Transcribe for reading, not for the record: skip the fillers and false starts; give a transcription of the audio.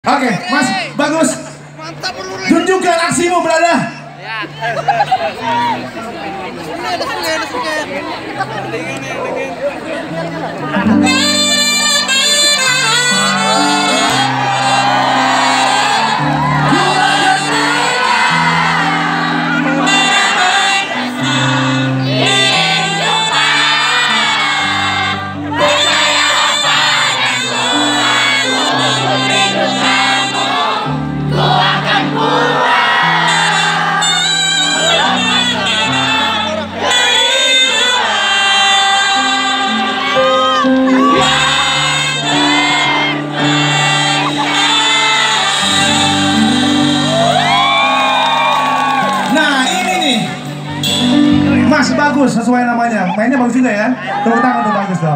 Oke, Mas, bagus. Mantap lu. Tunjukkan aksimu, berada. Ya. Mas, bagus sesuai namanya. Mainnya bagus juga ya. Tepuk tangan tuh, bagus dong.